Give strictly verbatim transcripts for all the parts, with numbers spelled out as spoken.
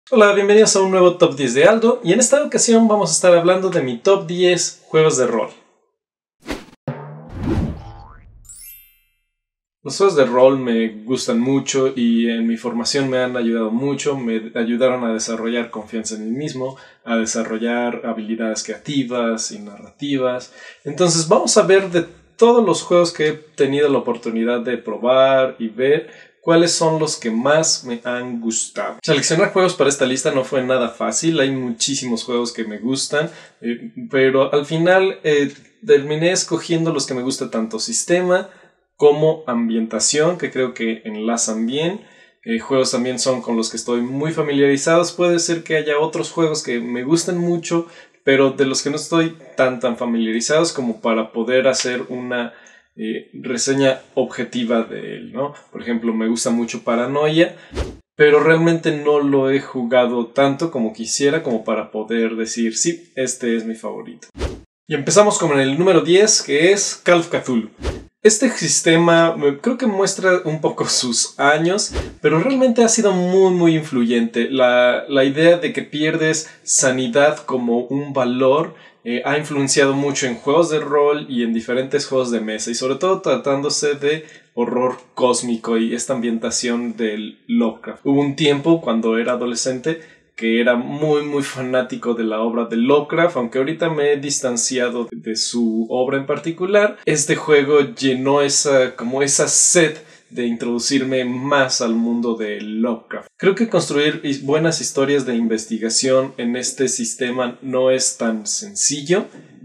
Hola, bienvenidos a un nuevo Top diez de Aldo, y en esta ocasión vamos a estar hablando de mi Top diez juegos de rol. Los juegos de rol me gustan mucho y en mi formación me han ayudado mucho, me ayudaron a desarrollar confianza en mí mismo, a desarrollar habilidades creativas y narrativas. Entonces vamos a ver de todos los juegos que he tenido la oportunidad de probar y ver, cuáles son los que más me han gustado. Seleccionar juegos para esta lista no fue nada fácil, hay muchísimos juegos que me gustan, eh, pero al final eh, terminé escogiendo los que me gusta tanto sistema como ambientación, que creo que enlazan bien. Eh, juegos también son con los que estoy muy familiarizados. Puede ser que haya otros juegos que me gusten mucho, pero de los que no estoy tan tan familiarizados como para poder hacer una eh, reseña objetiva de él, ¿no? Por ejemplo, me gusta mucho Paranoia, pero realmente no lo he jugado tanto como quisiera como para poder decir, sí, este es mi favorito. Y empezamos con el número diez, que es Call of Cthulhu. Este sistema creo que muestra un poco sus años, pero realmente ha sido muy muy influyente. La, la idea de que pierdes sanidad como un valor eh, ha influenciado mucho en juegos de rol y en diferentes juegos de mesa, y sobre todo tratándose de horror cósmico y esta ambientación del Lovecraft. Hubo un tiempo cuando era adolescente que era muy muy fanático de la obra de Lovecraft, aunque ahorita me he distanciado de su obra en particular. Este juego llenó esa, como esa sed de introducirme más al mundo de Lovecraft. Creo que construir buenas historias de investigación en este sistema no es tan sencillo,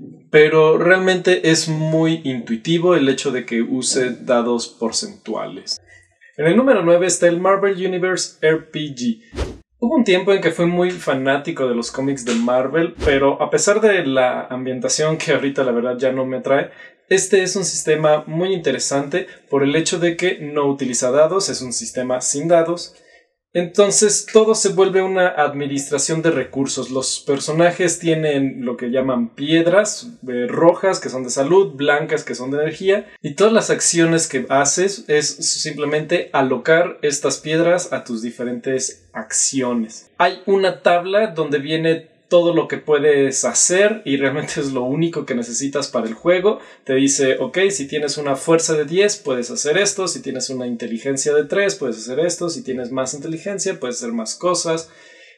pero realmente es muy intuitivo el hecho de que use dados porcentuales. En el número nueve está el Marvel Universe R P G. Hubo un tiempo en que fui muy fanático de los cómics de Marvel, pero a pesar de la ambientación que ahorita la verdad ya no me atrae, este es un sistema muy interesante por el hecho de que no utiliza dados, es un sistema sin dados. Entonces todo se vuelve una administración de recursos. Los personajes tienen lo que llaman piedras eh, rojas, que son de salud, blancas, que son de energía, y todas las acciones que haces es simplemente alocar estas piedras a tus diferentes acciones. Hay una tabla donde viene todo lo que puedes hacer y realmente es lo único que necesitas para el juego. Te dice, ok, si tienes una fuerza de diez puedes hacer esto, si tienes una inteligencia de tres puedes hacer esto, si tienes más inteligencia puedes hacer más cosas.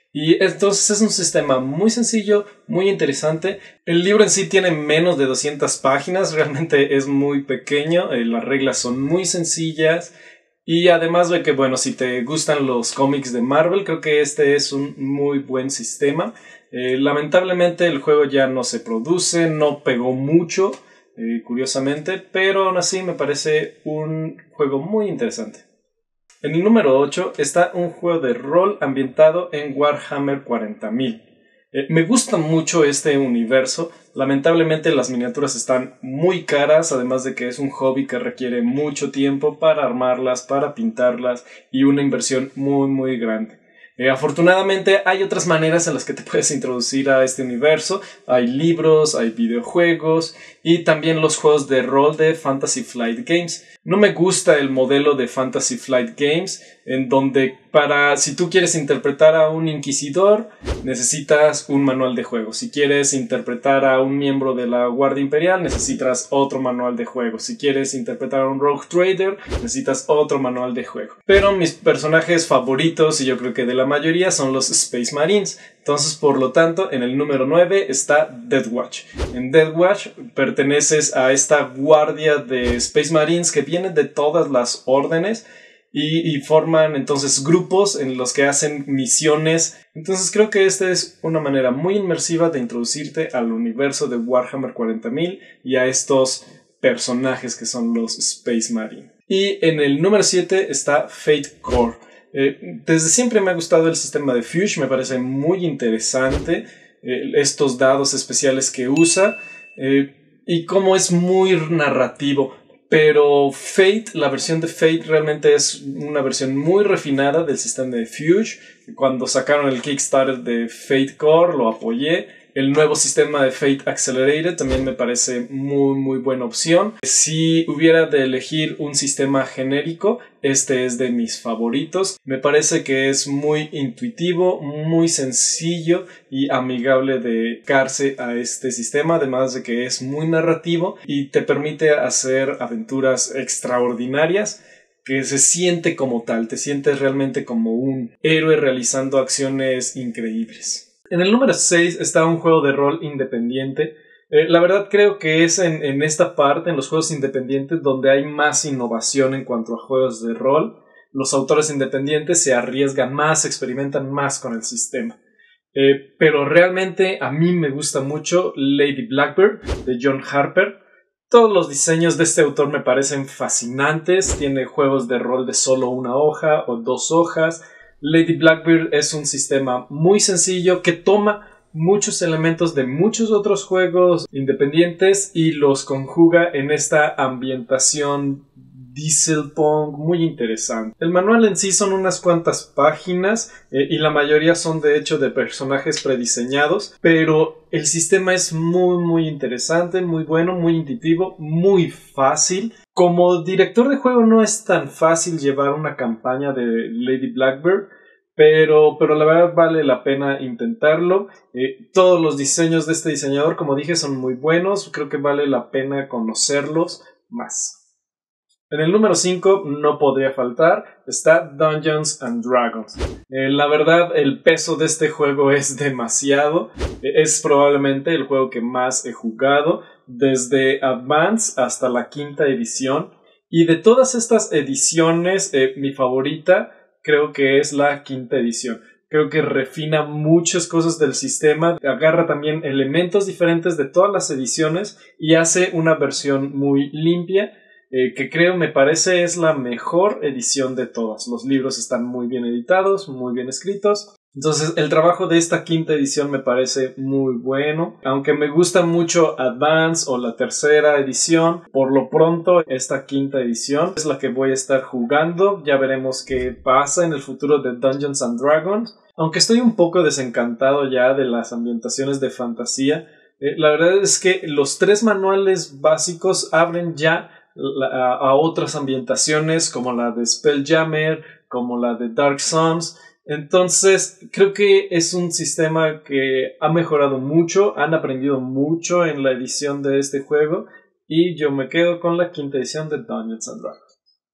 Y entonces es un sistema muy sencillo, muy interesante. El libro en sí tiene menos de doscientas páginas, realmente es muy pequeño, eh, las reglas son muy sencillas. Y además de que, bueno, si te gustan los cómics de Marvel, creo que este es un muy buen sistema. Eh, lamentablemente el juego ya no se produce, no pegó mucho, eh, curiosamente, pero aún así me parece un juego muy interesante. En el número ocho está un juego de rol ambientado en Warhammer cuarenta mil. Eh, me gusta mucho este universo. Lamentablemente las miniaturas están muy caras, además de que es un hobby que requiere mucho tiempo para armarlas, para pintarlas y una inversión muy muy grande. Eh, afortunadamente hay otras maneras en las que te puedes introducir a este universo. Hay libros, hay videojuegos y también los juegos de rol de Fantasy Flight Games. No me gusta el modelo de Fantasy Flight Games en donde para si tú quieres interpretar a un inquisidor necesitas un manual de juego. Si quieres interpretar a un miembro de la Guardia Imperial necesitas otro manual de juego. Si quieres interpretar a un Rogue Trader necesitas otro manual de juego. Pero mis personajes favoritos, y yo creo que de la mayoría, son los Space Marines. Entonces, por lo tanto, en el número nueve está Death Watch. En Death Watch perteneces a esta guardia de Space Marines que vienen de todas las órdenes y, y forman entonces grupos en los que hacen misiones. Entonces creo que esta es una manera muy inmersiva de introducirte al universo de Warhammer cuarenta mil y a estos personajes que son los Space Marine. Y en el número siete está Fate Core. Eh, desde siempre me ha gustado el sistema de Fuge, me parece muy interesante eh, estos dados especiales que usa eh, y cómo es muy narrativo. Pero Fate, la versión de Fate realmente es una versión muy refinada del sistema de Fuge. Cuando sacaron el Kickstarter de Fate Core lo apoyé. El nuevo sistema de Fate Accelerated también me parece muy muy buena opción. Si hubiera de elegir un sistema genérico, este es de mis favoritos. Me parece que es muy intuitivo, muy sencillo y amigable de dedicarse a este sistema, además de que es muy narrativo y te permite hacer aventuras extraordinarias, que se siente como tal, te sientes realmente como un héroe realizando acciones increíbles. En el número seis está un juego de rol independiente. Eh, la verdad creo que es en, en esta parte, en los juegos independientes, donde hay más innovación en cuanto a juegos de rol. Los autores independientes se arriesgan más, experimentan más con el sistema. Eh, pero realmente a mí me gusta mucho Lady Blackbird de John Harper. Todos los diseños de este autor me parecen fascinantes. Tiene juegos de rol de solo una hoja o dos hojas. Lady Blackbird es un sistema muy sencillo que toma muchos elementos de muchos otros juegos independientes y los conjuga en esta ambientación dieselpunk muy interesante. El manual en sí son unas cuantas páginas eh, y la mayoría son de hecho de personajes prediseñados, pero el sistema es muy muy interesante, muy bueno, muy intuitivo, muy fácil. Como director de juego no es tan fácil llevar una campaña de Lady Blackbird, Pero, pero la verdad vale la pena intentarlo. Eh, todos los diseños de este diseñador, como dije, son muy buenos. Creo que vale la pena conocerlos más. En el número cinco no podría faltar, está Dungeons and Dragons. Eh, la verdad, el peso de este juego es demasiado. Eh, es probablemente el juego que más he jugado, desde Advance hasta la quinta edición. Y de todas estas ediciones, eh, mi favorita creo que es la quinta edición. Creo que refina muchas cosas del sistema, agarra también elementos diferentes de todas las ediciones y hace una versión muy limpia, eh, que creo, me parece, es la mejor edición de todas. Los libros están muy bien editados, muy bien escritos. Entonces el trabajo de esta quinta edición me parece muy bueno. Aunque me gusta mucho Advance o la tercera edición, por lo pronto esta quinta edición es la que voy a estar jugando. Ya veremos qué pasa en el futuro de Dungeons and Dragons. Aunque estoy un poco desencantado ya de las ambientaciones de fantasía, eh, la verdad es que los tres manuales básicos abren ya la, a, a otras ambientaciones como la de Spelljammer, como la de Dark Suns. Entonces, creo que es un sistema que ha mejorado mucho, han aprendido mucho en la edición de este juego y yo me quedo con la quinta edición de Dungeons and Dragons.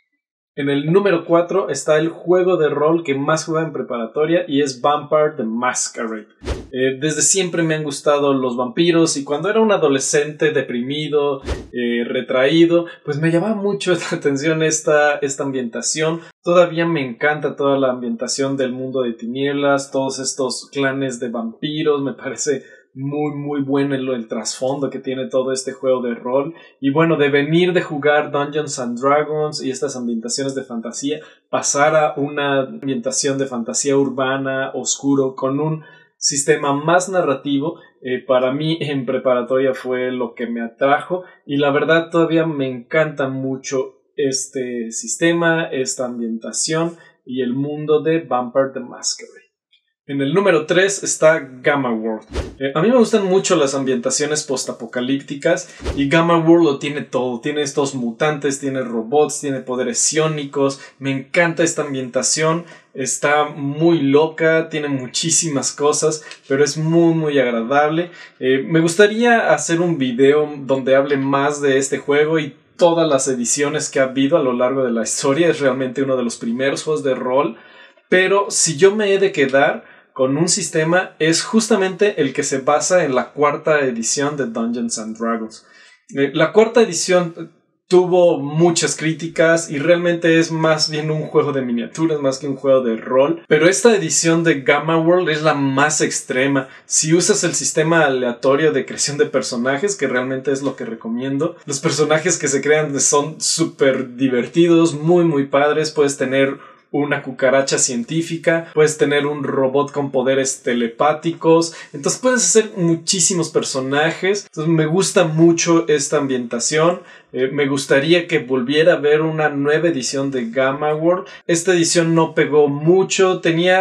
En el número cuatro está el juego de rol que más juega en preparatoria y es Vampire the Masquerade. Eh, desde siempre me han gustado los vampiros y cuando era un adolescente deprimido, eh, retraído, pues me llamaba mucho la atención esta, esta ambientación. Todavía me encanta toda la ambientación del mundo de tinieblas, todos estos clanes de vampiros, me parece muy muy bueno el, el trasfondo que tiene todo este juego de rol. Y bueno, de venir de jugar Dungeons and Dragons y estas ambientaciones de fantasía, pasar a una ambientación de fantasía urbana, oscuro, con un sistema más narrativo, eh, para mí en preparatoria fue lo que me atrajo y la verdad todavía me encanta mucho este sistema, esta ambientación y el mundo de Vampire the Masquerade. En el número tres está Gamma World. Eh, a mí me gustan mucho las ambientaciones postapocalípticas y Gamma World lo tiene todo. Tiene estos mutantes, tiene robots, tiene poderes psiónicos. Me encanta esta ambientación. Está muy loca, tiene muchísimas cosas, pero es muy muy agradable. Eh, me gustaría hacer un video donde hable más de este juego y todas las ediciones que ha habido a lo largo de la historia. Es realmente uno de los primeros juegos de rol. Pero si yo me he de quedar con un sistema, es justamente el que se basa en la cuarta edición de Dungeons and Dragons. Eh, la cuarta edición tuvo muchas críticas y realmente es más bien un juego de miniaturas más que un juego de rol. Pero esta edición de Gamma World es la más extrema. Si usas el sistema aleatorio de creación de personajes, que realmente es lo que recomiendo, los personajes que se crean son súper divertidos, muy muy padres. Puedes tener una cucaracha científica, puedes tener un robot con poderes telepáticos, entonces puedes hacer muchísimos personajes. Entonces me gusta mucho esta ambientación. Eh, me gustaría que volviera a ver una nueva edición de Gamma World. Esta edición no pegó mucho, tenía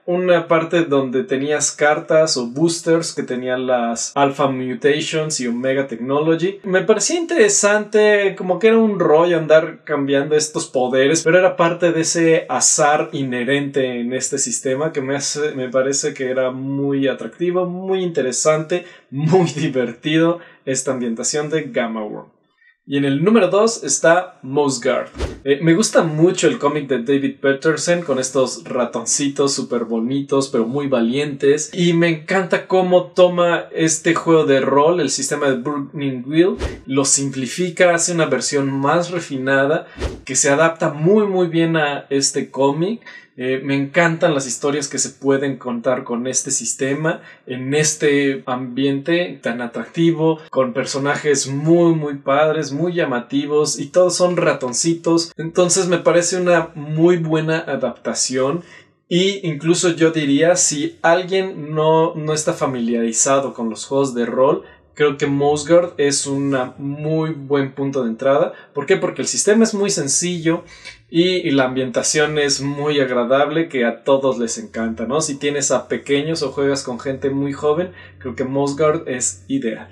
una parte donde tenías cartas o boosters que tenían las Alpha Mutations y Omega Technology. Me parecía interesante, como que era un rollo andar cambiando estos poderes, pero era parte de ese azar inherente en este sistema que me, hace, me parece que era muy atractivo, muy interesante, muy divertido esta ambientación de Gamma World. Y en el número dos está Mossguard. Eh, me gusta mucho el cómic de David Petersen con estos ratoncitos súper bonitos pero muy valientes. Y me encanta cómo toma este juego de rol, el sistema de Burning Wheel, lo simplifica, hace una versión más refinada que se adapta muy muy bien a este cómic. Eh, me encantan las historias que se pueden contar con este sistema, en este ambiente tan atractivo, con personajes muy muy padres, muy llamativos, y todos son ratoncitos. Entonces me parece una muy buena adaptación. Y incluso yo diría, si alguien no, no está familiarizado con los juegos de rol, creo que Mossguard es un muy buen punto de entrada. ¿Por qué? Porque el sistema es muy sencillo y, y la ambientación es muy agradable, que a todos les encanta, ¿no? Si tienes a pequeños o juegas con gente muy joven, creo que Mossguard es ideal.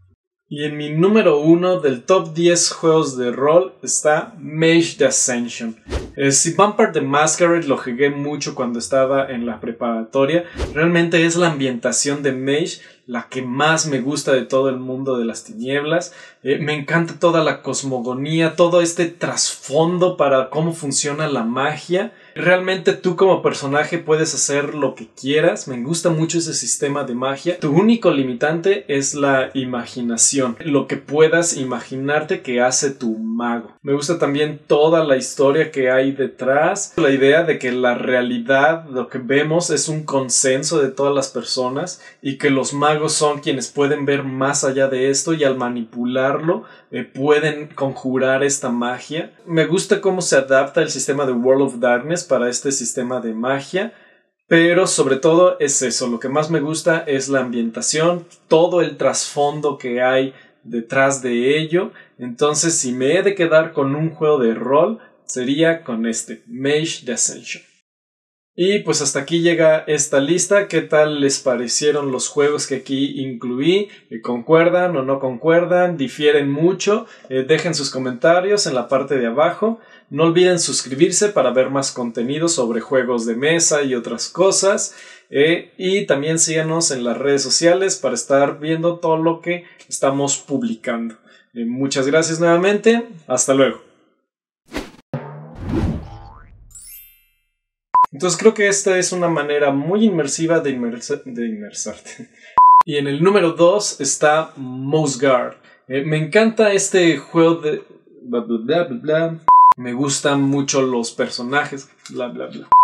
Y en mi número uno del top diez juegos de rol está Mage the Ascension. Eh, si Vampire the Masquerade lo jugué mucho cuando estaba en la preparatoria, realmente es la ambientación de Mage la que más me gusta de todo el mundo de las tinieblas. Eh, me encanta toda la cosmogonía, todo este trasfondo para cómo funciona la magia. Realmente tú como personaje puedes hacer lo que quieras. Me gusta mucho ese sistema de magia. Tu único limitante es la imaginación, lo que puedas imaginarte que hace tu mago. Me gusta también toda la historia que hay detrás, la idea de que la realidad, lo que vemos, es un consenso de todas las personas y que los magos son quienes pueden ver más allá de esto, y al manipularlo eh, pueden conjurar esta magia. Me gusta cómo se adapta el sistema de World of Darkness para este sistema de magia, pero sobre todo es eso, lo que más me gusta es la ambientación, todo el trasfondo que hay detrás de ello. Entonces, si me he de quedar con un juego de rol, sería con este, Mage the Ascension. Y pues hasta aquí llega esta lista. ¿Qué tal les parecieron los juegos que aquí incluí? ¿Concuerdan o no concuerdan? ¿Difieren mucho? Eh, dejen sus comentarios en la parte de abajo. No olviden suscribirse para ver más contenido sobre juegos de mesa y otras cosas. Eh, y también síganos en las redes sociales para estar viendo todo lo que estamos publicando. Eh, muchas gracias nuevamente. Hasta luego. Entonces creo que esta es una manera muy inmersiva de, inmersa de inmersarte. Y en el número dos está Mossguard. Eh, me encanta este juego de... Bla, bla, bla, bla, bla. Me gustan mucho los personajes. Bla, bla, bla.